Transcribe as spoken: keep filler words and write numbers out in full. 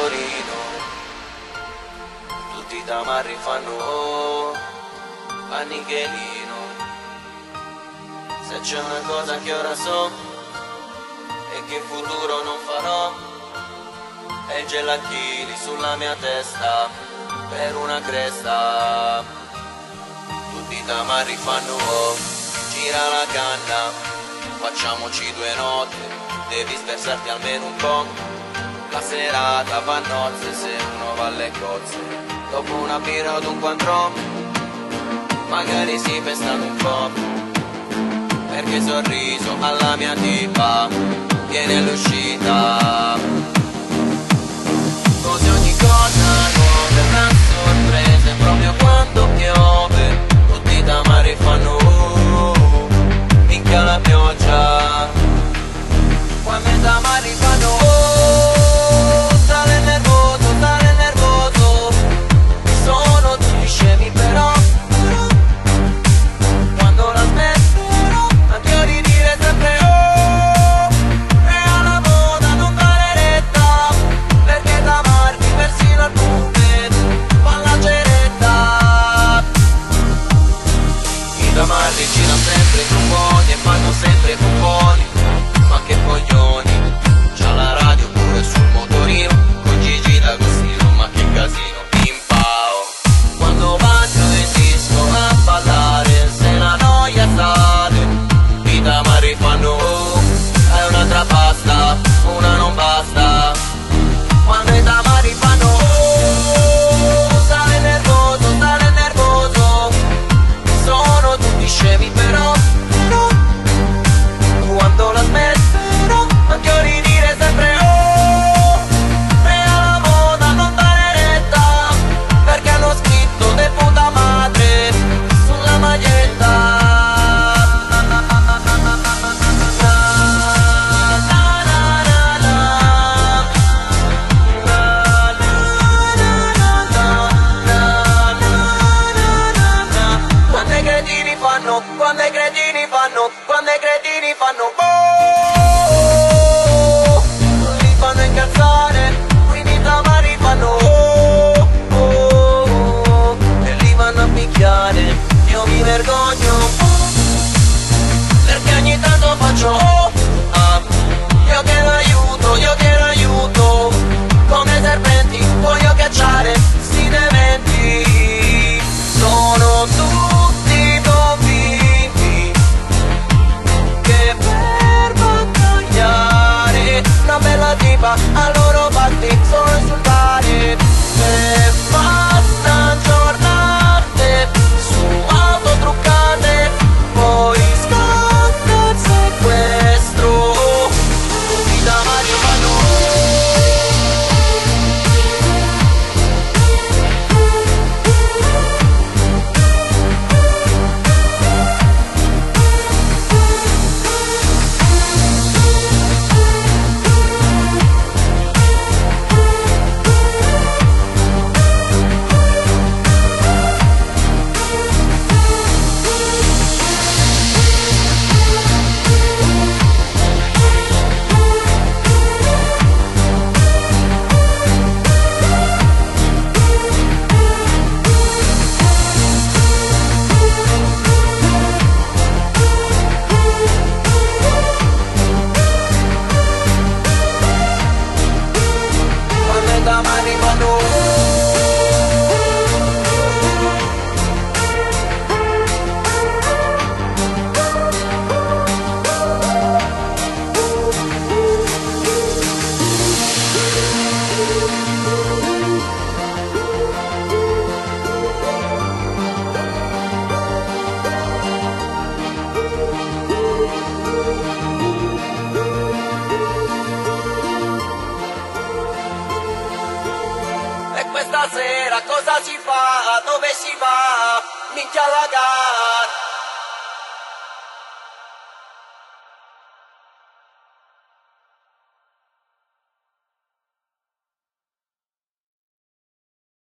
motorino, tutti i tamarri fanno a Nichelino. Se c'è una cosa che ora so e che in futuro non farò, è il gelachili sulla mia testa per una cresta. Tutti i tamarri fanno oh, gira la canna, facciamoci due note, devi spersarti almeno un po'. La serata va a nozze se uno va alle cozze, dopo una birra o un quattro magari si pestano un po', perché sorriso alla mia tipa viene l'uscita. Così ogni cosa nuova è una sorpresa, proprio quando piove tutti i tamari fanno uh, minchia la pioggia. Quando i tamari fanno uh, sale nervoso, sale nervoso, sono tutti scemi però, però quando la smetterò anche io di dire sempre oh, è alla moda non dare retta, perché tamarti persino al buffet fa la ceretta. I tamarri girano sempre buoni e fanno sempre buoni, ma che coglioni, c'ha la radio pure sul motorino, con Gigi D'Agostino, ma che casino, pimpao. Quando vanno in disco a ballare, se la noia sale, i tamari fanno oh, è un'altra pasta, una non basta. Quando i tamari fanno oh, sale nervoso, sale nervoso, sono tutti scemi però, però quando la smetterò anche io di dire sempre oh, è alla moda non dare retta, perché hanno scritto de puta madre sulla maglietta. Na, na, na, na, na, na, na, na, quando i cretini fanno, quando i cretini fanno, quando i cretini fanno oh, li fanno incazzare, quindi i tamari fanno oh, oh, oh, e li vanno a picchiare. Io mi vergogno perché ogni tanto faccio oh, ah, io chiedo aiuto, io chiedo aiuto, come serpenti voglio cacciare sti dementi. Sono tutti convinti che per battagliare una bella tipa a loro batti solo insultare, e passano giornate su auto truccate, poi scatta il sequestro, i tamari fanno quando i tamari fanno e questa sera cosa si fa, dove si va, minchia la gara.